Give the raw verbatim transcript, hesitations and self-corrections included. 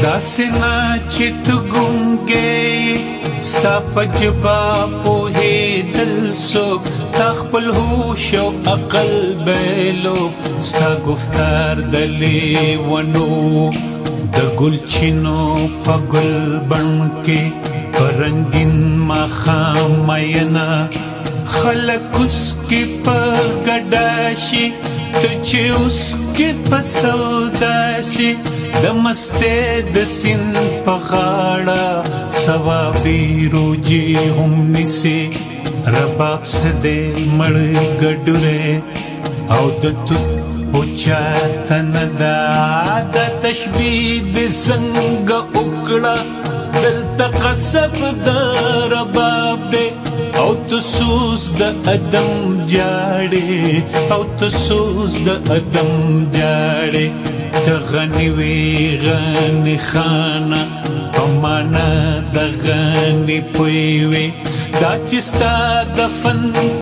داسنا چت گونگے ستا پجبا پوہے دل سو تخپل ہوش و عقل بیلو ستا گفتار دلی ونو د گل چینو پا گل بن کے پرنگین مخام مینا خلق اس کی پا گڑاشی تجھے اس کی پا سوداشی دمستے دسین پا غاڑا سوابی روجی ہم نسے رباب سدے مڑ گڑرے او دتو پوچا تندا دا تشبید زنگ اکڑا دلتا قصب دا رباب دے او تسوز دا ادم جاڑے او تسوز دا ادم جاڑے تغنی وی غنی خانا پمانا دا غنی پوی وی دا چستا دا فن